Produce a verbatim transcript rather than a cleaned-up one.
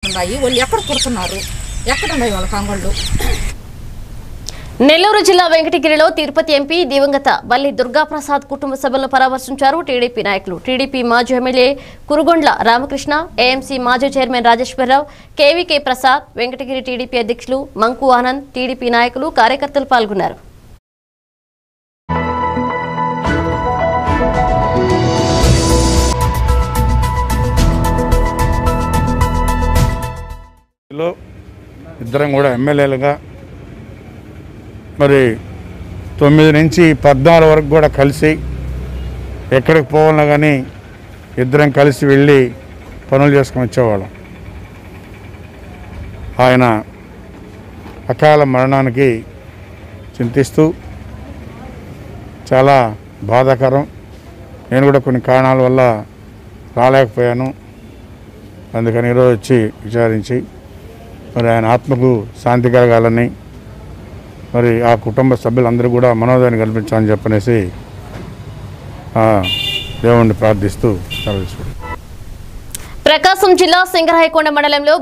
ఉన్నాయి. వాళ్ళు ఎక్కడ పుడుతున్నారు, ఎక్కడ ఉన్నాయి వాళ్ళ కంగళ్ళు? నెల్లూరు జిల్లా వెంకటగిరిలో తిరుపతి ఎంపీ దివంగత వల్లి దుర్గాప్రసాద్ కుటుంబ సభలను పరామర్శించారు టీడీపీ నాయకులు. టీడీపీ మాజీ ఎమ్మెల్యే కురుగొండ్ల రామకృష్ణ, ఏఎంసీ మాజీ చైర్మన్ రాజేశ్వరరావు, కేవీకే ప్రసాద్, వెంకటగిరి టీడీపీ అధ్యక్షులు మంకు ఆనంద్, టీడీపీ నాయకులు, కార్యకర్తలు పాల్గొన్నారు. ఇద్దరం కూడా ఎమ్మెల్యేలుగా మరి తొమ్మిది నుంచి పద్నాలుగు వరకు కూడా కలిసి ఎక్కడికి పోవాలన్నా కానీ ఇద్దరం కలిసి వెళ్ళి పనులు చేసుకొని వచ్చేవాళ్ళం. ఆయన అకాల మరణానికి చింతిస్తూ చాలా బాధాకరం. నేను కూడా కొన్ని కారణాల వల్ల రాలేకపోయాను. అందుకని ఈరోజు వచ్చి విచారించి మరి ఆయన ఆత్మకు శాంతి కలగాలని, మరి ఆ కుటుంబ సభ్యులందరూ కూడా మనోధైర్యం కల్పించాలని చెప్పనేసి దేవుణ్ణి ప్రార్థిస్తూ సెలవు తీసుకుంటాం. ప్రకాశం జిల్లా సింగరాయకొండ మండలంలో